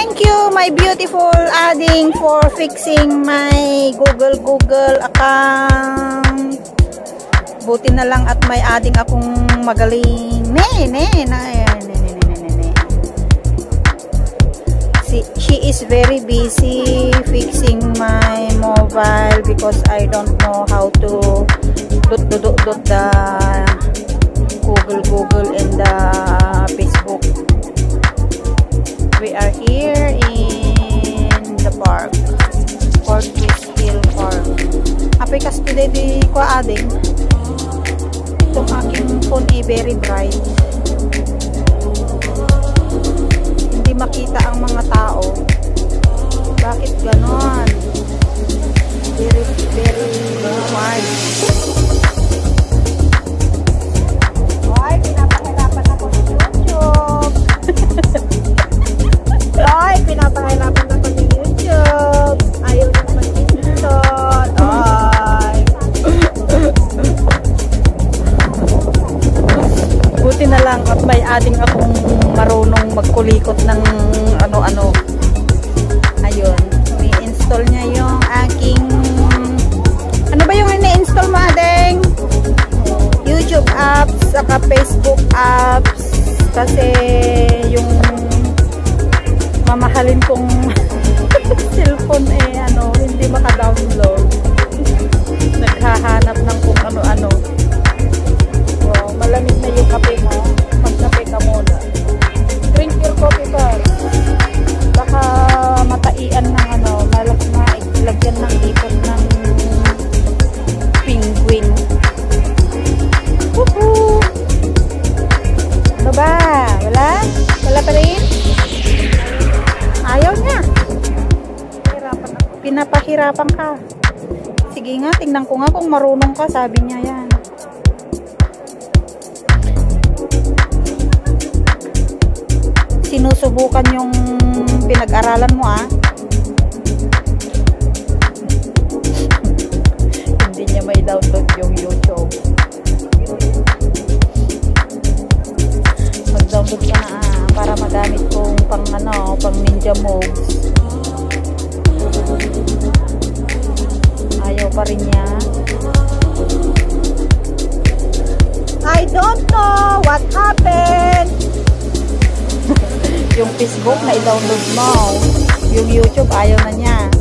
Thank you, my beautiful adding, for fixing my Google account. Buti na lang at may adding akong magaling. She is very busy fixing my mobile because I don't know how to dot the Google and the Facebook. We are here in the park, Fortress Hill Park. Apikas today di ko ading. Itong aking phone ay very bright. Hindi makita ang mga tao. Bakit ganon? Very hard. Ay, pinapahirapan ako sa YouTube. Ay, pinapahirapan ako sa YouTube. Ayaw na mag-instot. Ay. Buti na lang at may adding akong marunong magkulikot ng ano-ano. Ayun. I-install niya yung aking... Ano ba yung ini-install mo, ading? YouTube apps, saka Facebook apps. Kasi yung mamahalin kong cellphone hindi maka-download. Naghahanap ng kung ano-ano. Wow, malamig na yung kape mo. Magkape ka muna. Drink your coffee first. Baka mataian ng lagyan ng ipon ng penguin. Woohoo! Ano ba? Wala? Wala pa rin? Ayaw niya. Pinapahirapan ka. Sige nga, tingnan ko nga kung marunong ka. Sabi niya yan. Sinusubukan yung pinag-aralan mo, ah. Hindi niya may download yung YouTube. Mag-download ka na, para magamit kong pang ninja moves. Ayaw pa rin niya. I don't know what happened. Yung Facebook na i-download mo. Yung YouTube ayaw na niya.